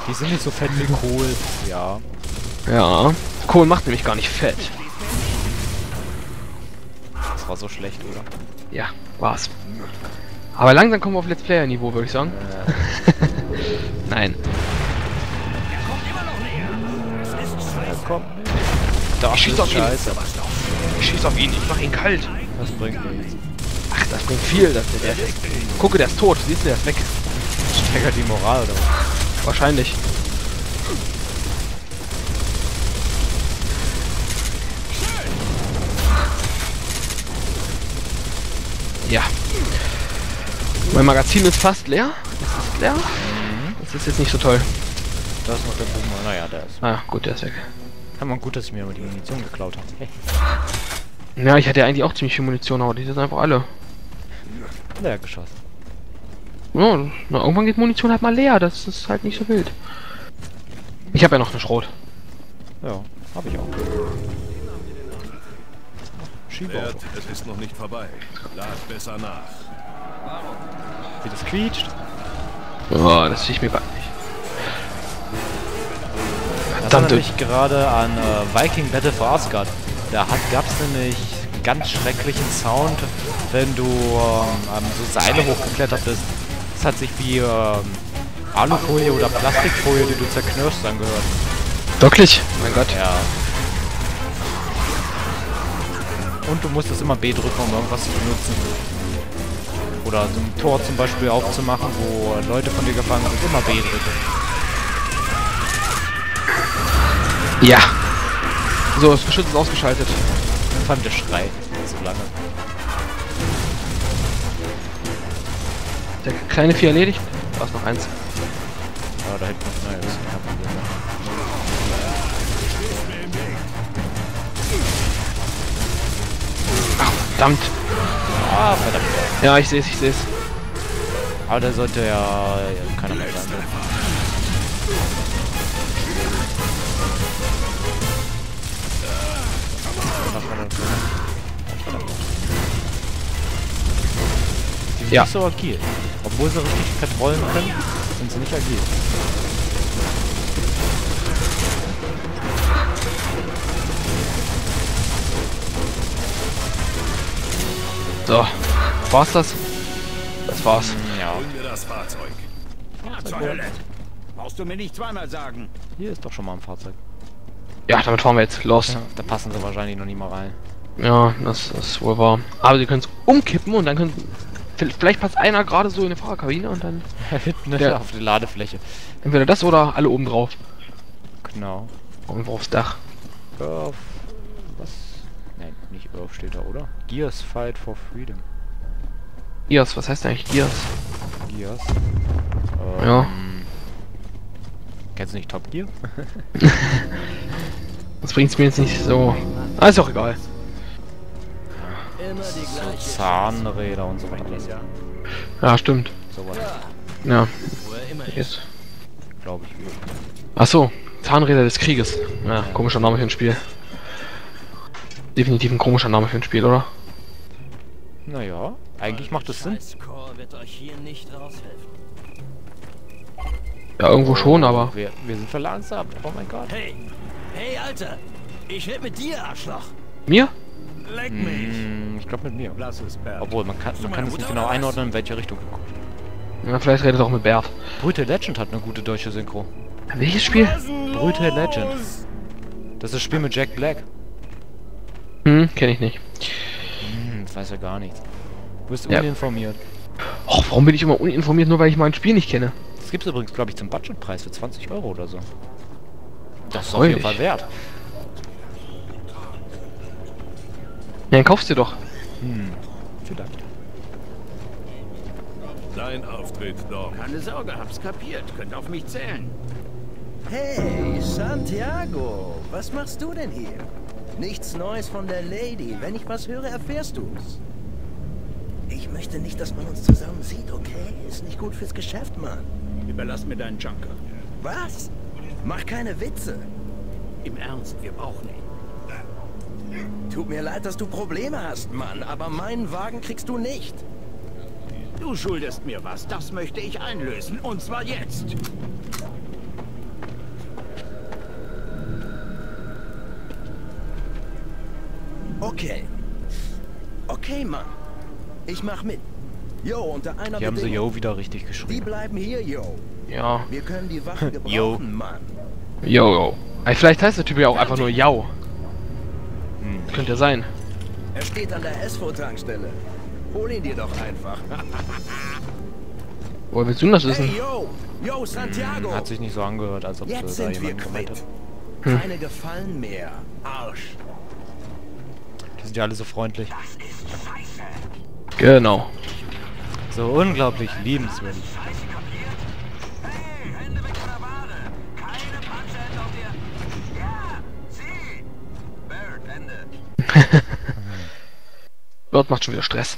Die sind nicht so fett wie Kohl. Ja. Ja. Kohl macht nämlich gar nicht fett. Das war so schlecht, oder? Ja, war's. Aber langsam kommen wir auf Let's Player Niveau, würde ich sagen. Nein. Ja, komm. Ich schieß auf ihn. Ich schieß auf ihn, ich mach ihn kalt. Das bringt nichts. Ach, das bringt viel. Der ist weg. Gucke, der ist tot. Siehst du, der ist weg. Steigert die Moral, oder was? Wahrscheinlich. Ja. Mein Magazin ist fast leer. Das ist leer. Das ist jetzt nicht so toll. Da ist noch der Boomer. Naja, der ist. Ah, gut, der ist weg. Ja, man, gut, dass ich mir immer die Munition geklaut habe. Hey. Ja, ich hatte ja eigentlich auch ziemlich viel Munition, aber die sind einfach alle. Leer geschossen. Ja, na, irgendwann geht Munition halt mal leer. Das ist halt nicht so wild. Ich habe ja noch eine Schrot. Ja, habe ich auch. Schiebauto. Es ist noch nicht vorbei. Lad besser nach. Wie das quietscht. Oh, das sehe ich mir gar nicht. Das erinnert mich gerade an Viking Battle for Asgard. Da gab es nämlich einen ganz schrecklichen Sound, wenn du so Seile hochgeklettert bist. Das hat sich wie Alufolie oder Plastikfolie, die du zerknirschst, angehört. Wirklich? Mein Gott. Ja. Und du musstest immer B drücken, um irgendwas zu benutzen. Oder so ein Tor zum Beispiel aufzumachen, wo Leute von dir gefangen sind, immer B drücken. Ja. So, das Geschütz ist ausgeschaltet. Fand der Schrei so lange. Der kleine Vieh erledigt. Da ist noch eins. Ja, da hinten. Naja, das ist kein Problem. Ach, verdammt. Ah, verdammt. Ja, ich sehe es, ich sehe es. Aber der sollte ja keiner mehr sein. Die sind Ja. nicht so agil. Obwohl sie richtig vertrollen können, sind sie nicht agil. So. War's das? Das war's. Ja. Hol mir das Fahrzeug. Zur Hölle. Brauchst du mir nicht zweimal sagen. Hier ist doch schon mal ein Fahrzeug. Ja, damit fahren wir jetzt los. Ja, da passen sie wahrscheinlich noch nie mal rein. Ja, das ist wohl wahr. Aber sie können es umkippen und dann können... Vielleicht passt einer gerade so in die Fahrerkabine und dann... Hinten Ja. auf die Ladefläche. Entweder das oder alle oben drauf. Genau. Irgendwo aufs Dach. Earth. Was? Nein, nicht Earth steht da, oder? Gears Fight for Freedom. Gears, was heißt eigentlich Gears? Gears. Ja. Kennst du nicht Top Gear? Das bringt's mir jetzt nicht so... Ah, ist auch egal. So Zahnräder und so weiter. Ja, stimmt. So was, Ja. Jetzt. glaube ich. Ach so, Zahnräder des Krieges. Ja, komischer Name für ein Spiel. Definitiv ein komischer Name für ein Spiel, oder? Naja, eigentlich macht es Sinn. Wird euch hier nicht raushelfen. Ja, irgendwo schon, aber... Wir sind verlangsamt. Oh mein Gott. Hey, hey, Alter. Ich red mit dir, Arschloch. Mir? Leck mich. Ich glaube mit mir. Lass es, Bert. Obwohl, man kann es nicht genau einordnen, in welche Richtung. Ja, vielleicht redet er auch mit Bert. Brutal Legend hat eine gute deutsche Synchro. Welches Spiel? Brutal Legend. Das ist das Spiel mit Jack Black. Kenne ich nicht. Das weiß ja gar nichts. Du bist Ja. uninformiert. Och, warum bin ich immer uninformiert, nur weil ich mein Spiel nicht kenne? Das gibt es übrigens, glaube ich, zum Budgetpreis für 20 € oder so. Das ist auf Freu jeden dich. Fall wert. Ja, dann kaufst du doch. Vielleicht. Dein Auftritt, Dom. Keine Sorge, hab's kapiert. Könnt auf mich zählen. Hey, Santiago. Was machst du denn hier? Nichts Neues von der Lady. Wenn ich was höre, erfährst du's. Ich möchte nicht, dass man uns zusammen sieht, okay? Ist nicht gut fürs Geschäft, Mann. Überlass mir deinen Junker. Was? Mach keine Witze. Im Ernst, wir brauchen ihn. Tut mir leid, dass du Probleme hast, Mann, aber meinen Wagen kriegst du nicht. Du schuldest mir was, das möchte ich einlösen, und zwar jetzt. Okay. Okay, Mann. Ich mach mit. Yo, unter einer Hier haben sie Bedingung. Yo wieder richtig Die geschrieben. bleiben hier, yo. Ja. Wir können die Wache Yo. gebrauchen, Mann. Yo. Vielleicht heißt der Typ ja auch einfach nur Yao. Könnte ja sein. Er steht an der SVO-Tankstelle. Hol ihn dir doch einfach. Woher willst du denn das wissen? Hey, yo! Yo, Santiago! Hat sich nicht so angehört, als ob Jetzt da sind wir jemand gemeint quitt. hat. Keine Gefallen mehr. Arsch. Die sind ja alle so freundlich. Genau. So unglaublich liebenswürdig. Hey, Hände weg von der Ware! Keine Punchhand auf dir! Ja, sie! Barrett, Ende! Dort macht schon wieder Stress.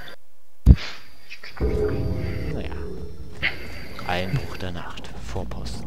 Naja. Einbruch der Nacht. Vorposten.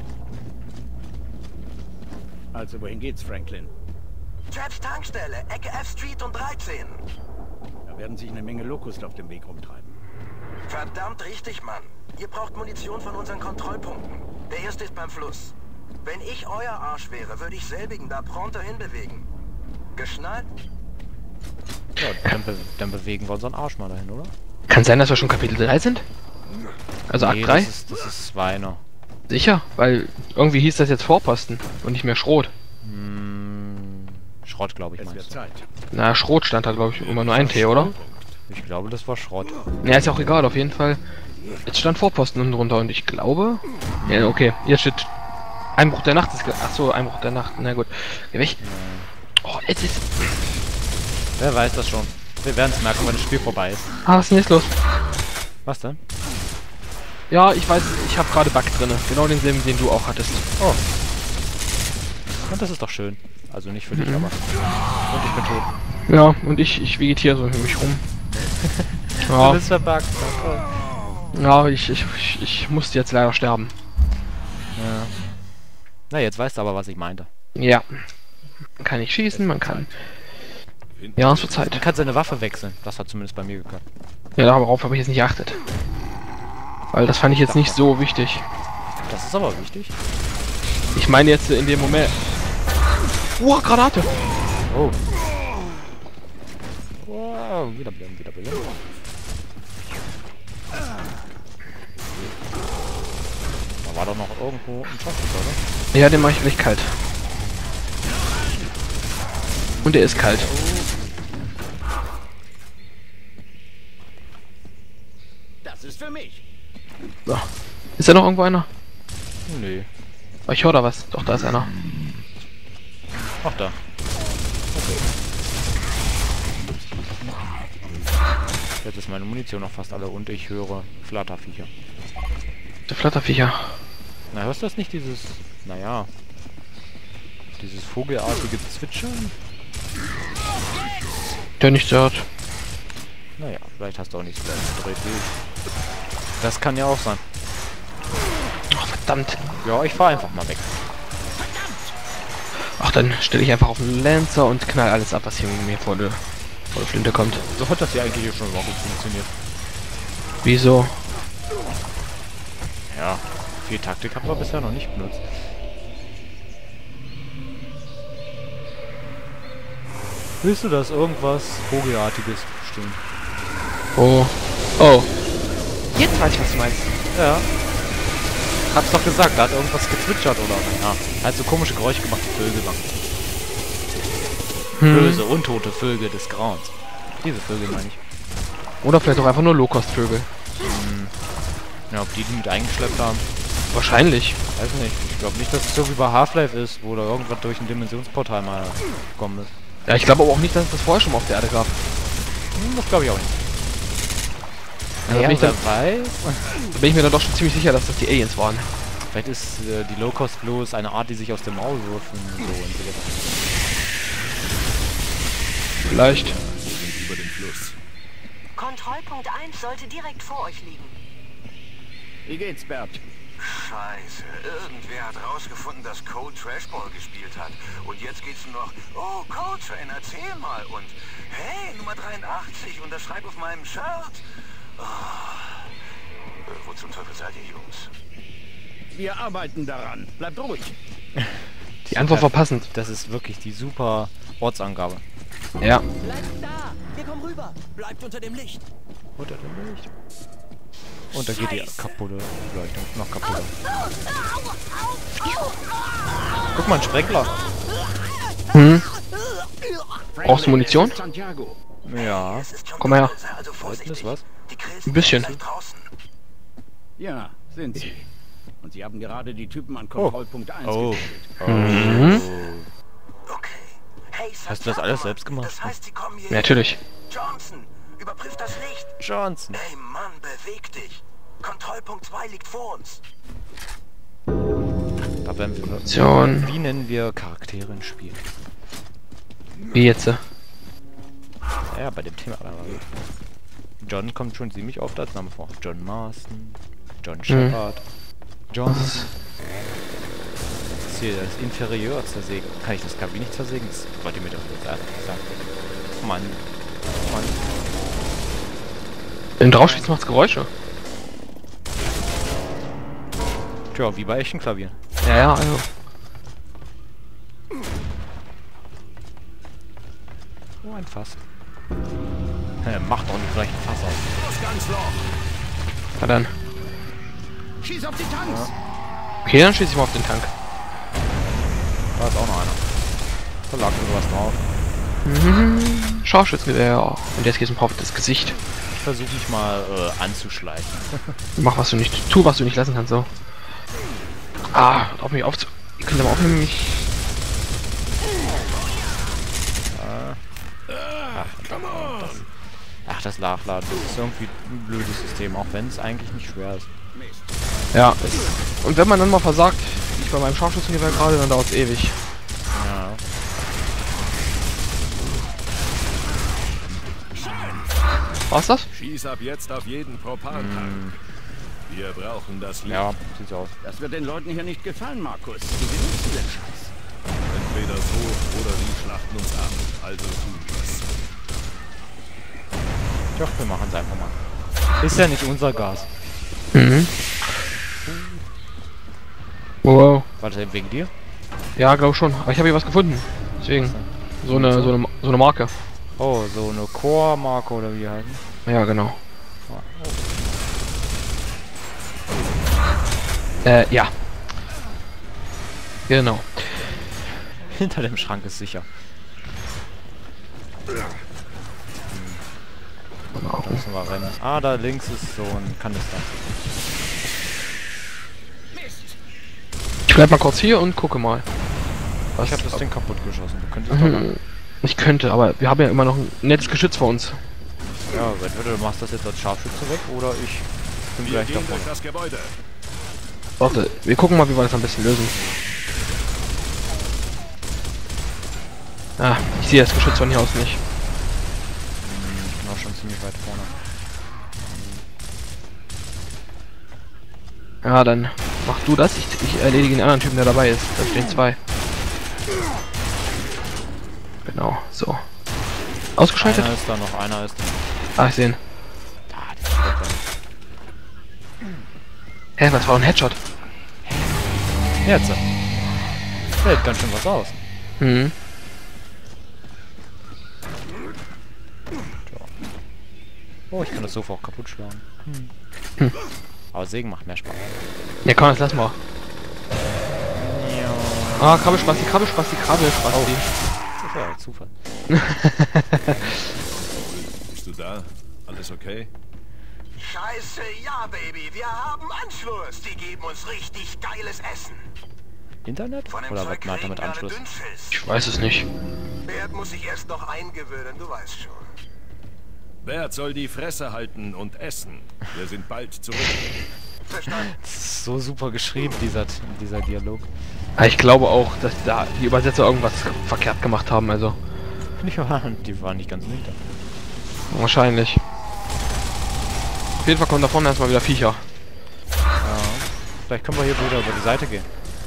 Also, wohin geht's, Franklin? Chaps Tankstelle, Ecke F Street und 13. Da werden sich eine Menge Locust auf dem Weg rumtreiben. Verdammt richtig, Mann. Ihr braucht Munition von unseren Kontrollpunkten. Der erste ist beim Fluss. Wenn ich euer Arsch wäre, würde ich selbigen da pronto hinbewegen. Geschnallt? Ja, dann bewegen wir unseren Arsch mal dahin, oder? Kann sein, dass wir schon Kapitel 3 sind? Also Akt 3? Das ist Zweiner. Sicher? Weil irgendwie hieß das jetzt Vorposten und nicht mehr Schrot. Schrott, glaube ich, Es wird meinst du. Zeit. Na, Schrot stand da, glaube ich, immer nur ein T, oder? Ich glaube, das war Schrott. Ja, ist ja auch egal, auf jeden Fall. Jetzt stand Vorposten unten drunter und ich glaube... Ja, okay, jetzt steht... Einbruch der Nacht ist... Achso, Einbruch der Nacht, na gut. Geh weg. Oh, jetzt ist... Wer weiß das schon. Wir werden es merken, wenn das Spiel vorbei ist. Ah, was ist denn jetzt los? Was denn? Ja, ich weiß, ich habe gerade Bug drinne. Genau denselben, den du auch hattest. Oh. Und das ist doch schön. Also nicht für dich, aber... Und ich bin tot. Ja, und ich vegetiere so um mich rum. Du Ja, bist verbuggt. ja ich musste jetzt leider sterben. Ja. Na, jetzt weißt du aber, was ich meinte. Ja. Man kann nicht schießen, man kann... Ja, es wird Zeit. Man kann seine Waffe wechseln. Das hat zumindest bei mir geklappt. Ja, darauf habe ich jetzt nicht geachtet. Weil das fand ich jetzt nicht so wichtig. Das ist aber wichtig. Ich meine jetzt in dem Moment... Granate! Oh. Wow, wiederbleiben. Da war doch noch irgendwo ein Schatten, oder? Ja, den mache ich gleich kalt. Und der ist kalt. Das ist für mich. So. Ist da noch irgendwo einer? Nee. Oh, ich höre da was. Doch, da ist einer. Ach, da. Okay. Jetzt ist meine Munition noch fast alle und ich höre Flatterviecher. Der Flatterviecher. Na, hörst du das nicht, dieses... Naja... Dieses vogelartige Zwitschern? Der nicht hört. Naja, vielleicht hast du auch nicht so gedreht wie ich. Das kann ja auch sein. Ach, verdammt. Ja, ich fahr einfach mal weg. Ach, dann stelle ich einfach auf den Lancer und knall alles ab, was hier mir vor der Flinte kommt. So hat das ja eigentlich hier schon überhaupt gut funktioniert. Wieso? Ja, viel Taktik haben wir bisher noch nicht benutzt. Willst du das irgendwas Vogelartiges bestimmt? Oh. Oh. Jetzt weiß ich, was du meinst. Ja. Hab's doch gesagt, da hat irgendwas gezwitschert oder ja. Halt so komische Geräusche gemacht, die Vögel machen. Böse, untote Vögel des Grauens. Diese Vögel meine ich. Oder vielleicht auch einfach nur Low-Cost-Vögel. Ja, ob die mit eingeschleppt haben. Wahrscheinlich. Weiß nicht. Ich glaube nicht, dass es so wie bei Half-Life ist, wo da irgendwas durch ein Dimensionsportal mal gekommen ist. Ja, ich glaube aber auch nicht, dass es das vorher schon mal auf der Erde gab. Das glaube ich auch nicht. Ja, Ja, bin, wer weiß. da bin ich mir dann doch schon ziemlich sicher, dass das die Aliens waren. Vielleicht ist die Low-Cost bloß eine Art, die sich aus dem Maul würfeln. So und so weiter. Vielleicht. Über den Fluss. Kontrollpunkt 1 sollte direkt vor euch liegen. Wie geht's, Bert? Scheiße, irgendwer hat rausgefunden, dass Cole Trashball gespielt hat. Und jetzt geht's nur noch, oh, Coltrane, erzähl mal. Und, hey, Nummer 83, unterschreib auf meinem Shirt. Oh. Wo zum Teufel seid ihr, Jungs? Wir arbeiten daran. Bleibt ruhig. Die Antwort war passend. Das ist wirklich die super Ortsangabe. Ja. Bleibt da! Wir kommen rüber! Bleibt unter dem Licht! Unter dem Licht. Und da geht die kaputte Beleuchtung noch kaputt. Guck mal, ein Sprengler. Hm. Brauchst du Munition? Santiago. Ja. Komm mal her. Also Da hinten ist was. Ein bisschen. Ja, sind sie. Und sie haben gerade die Typen an Kontrollpunkt 1 Oh. gekillt. Okay. Hey, Hast du das alles selbst gemacht? Das heißt, sie kommen hier. Natürlich. Johnson, überprüf das Licht. Johnson. Ey Mann, beweg dich. Kontrollpunkt 2 liegt vor uns. Da werden wir. Munition. Wie nennen wir Charaktere in Spielen? Wie jetzt? Ja, bei dem Thema. John kommt schon ziemlich oft als Name vor. John Marston, John Shepard, John. Das ist hier das Interieur zersägen. Kann ich das Kabin nicht zersägen? Das wollt ihr mir doch nicht sagen. Mann. Mann. Wenn du draufschießt, macht's Geräusche. Tja, wie bei echten Klavieren. Ja, ja, also. Oh, ein Fass. Macht doch nicht gleich ein Fass auf. Los, ganz Loch. Na dann. Schieß auf die Tanks. Okay, dann schieße ich mal auf den Tank. Da ist auch noch einer. Da lag irgendwas drauf. Scharfschützengewehr. Und jetzt geht's ein paar auf das Gesicht. Ich versuche mich mal anzuschleichen. Mach was du nicht. Tu was du nicht lassen kannst, so. Ah, auf mich aufzu. Ihr könnt aber aufnehmen, mich. Ach, das Nachladen. Das ist irgendwie ein blödes System, auch wenn es eigentlich nicht schwer ist. Ja. Und wenn man dann mal versagt, wie ich bei meinem Scharfschützengewehr gerade, dann dauert es ewig. Ja. War's das? Schieß ab jetzt auf jeden Propaltank. Wir brauchen das Licht. Ja, sieht so aus. Das wird den Leuten hier nicht gefallen, Markus. Die benutzen den Scheiß. Entweder so oder sie schlachten uns ab. Also tun wir's. Doch, wir machen es einfach mal. Ist ja nicht unser Gas. Mhm. Wow. War das eben wegen dir? Ja, glaub schon. Aber ich habe hier was gefunden. Deswegen. So eine Marke. Oh, so eine Core-Marke oder wie halt. Ja, genau. Ja. Genau. Hinter dem Schrank ist sicher. Genau. Da müssen wir rennen. Ah, da links ist so ein Kanister. Ich bleib mal kurz hier und gucke mal. Was Ich habe das Ding kaputt geschossen. Du könntest doch dann. Ich könnte, aber wir haben ja immer noch ein nettes Geschütz vor uns. Ja, entweder du machst das jetzt als Scharfschütze weg oder ich bin Wir gleich gehen davon. durch das Gebäude. Warte, wir gucken mal, wie wir das am besten lösen. Ah, ich sehe das Geschütz von hier aus nicht. Ich bin auch schon ziemlich weit vorne. Ja, dann mach du das. Ich erledige den anderen Typen, der dabei ist. Da stehen zwei. Genau, so. Ausgeschaltet? Einer ist da noch, einer ist da. Ah, ich sehe ihn. Ah, die ist weg. Hä, was war ein Headshot? Jetzt. Hält ganz schön was aus. Mhm. Oh, ich kann das Sofa auch kaputt schlagen. Aber Sägen macht mehr Spaß. Ja, komm, das lass mal. Ah, Krabbelspasti. Das ist ja Zufall. Bist du da? Alles okay? Scheiße, ja, Baby. Wir haben Anschluss. Die geben uns richtig geiles Essen. Internet? Von dem Oder was Zeug meint er kriegen mit wir Anschluss? Dünnschiss. Ich weiß es nicht. Bert muss sich erst noch eingewöhnen, du weißt schon. Bert soll die Fresse halten und essen. Wir sind bald zurück. Verstanden? Das ist so super geschrieben, dieser Dialog. Aber ich glaube auch, dass da die Übersetzer irgendwas verkehrt gemacht haben, also. Die waren nicht ganz nüchtern. Wahrscheinlich. Auf jeden Fall kommen da vorne erstmal wieder Viecher. Ja. Vielleicht können wir hier wieder über die Seite gehen.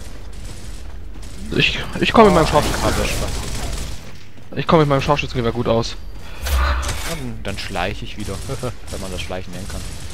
Ich komme mit meinem Scharfschützengewehr. Ich komme mit meinem Scharfschützengewehr gut aus. Dann schleiche ich wieder, wenn man das Schleichen nennen kann.